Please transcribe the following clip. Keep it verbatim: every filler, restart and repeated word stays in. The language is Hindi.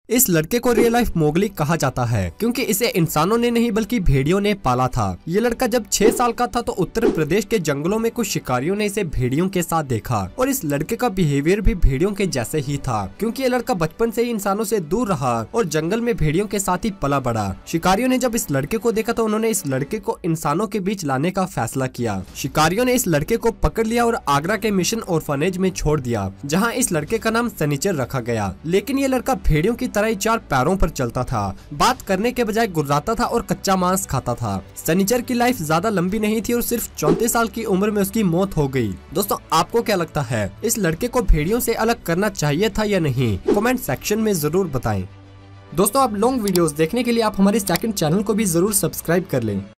इस लड़के को रियल लाइफ मोगली कहा जाता है क्योंकि इसे इंसानों ने नहीं बल्कि भेड़ियों ने पाला था। ये लड़का जब छह साल का था तो उत्तर प्रदेश के जंगलों में कुछ शिकारियों ने इसे भेड़ियों के साथ देखा और इस लड़के का बिहेवियर भी भेड़ियों के जैसे ही था क्योंकि ये लड़का बचपन से ही इंसानों से दूर रहा और जंगल में भेड़ियों के साथ ही पला बढ़ा। शिकारियों ने जब इस लड़के को देखा तो उन्होंने इस लड़के को इंसानों के बीच लाने का फैसला किया। शिकारियों ने इस लड़के को पकड़ लिया और आगरा के मिशन ऑर्फनेज में छोड़ दिया, जहाँ इस लड़के का नाम सनीचर रखा गया। लेकिन ये लड़का भेड़ियों की तरह ही चार पैरों पर चलता था, बात करने के बजाय गुर्राता था और कच्चा मांस खाता था। सनीचर की लाइफ ज्यादा लंबी नहीं थी और सिर्फ चौंतीस साल की उम्र में उसकी मौत हो गई। दोस्तों, आपको क्या लगता है, इस लड़के को भेड़ियों से अलग करना चाहिए था या नहीं? कमेंट सेक्शन में जरूर बताएं। दोस्तों, आप लॉन्ग वीडियोस देखने के लिए आप हमारे सेकंड चैनल को भी जरूर सब्सक्राइब कर लें।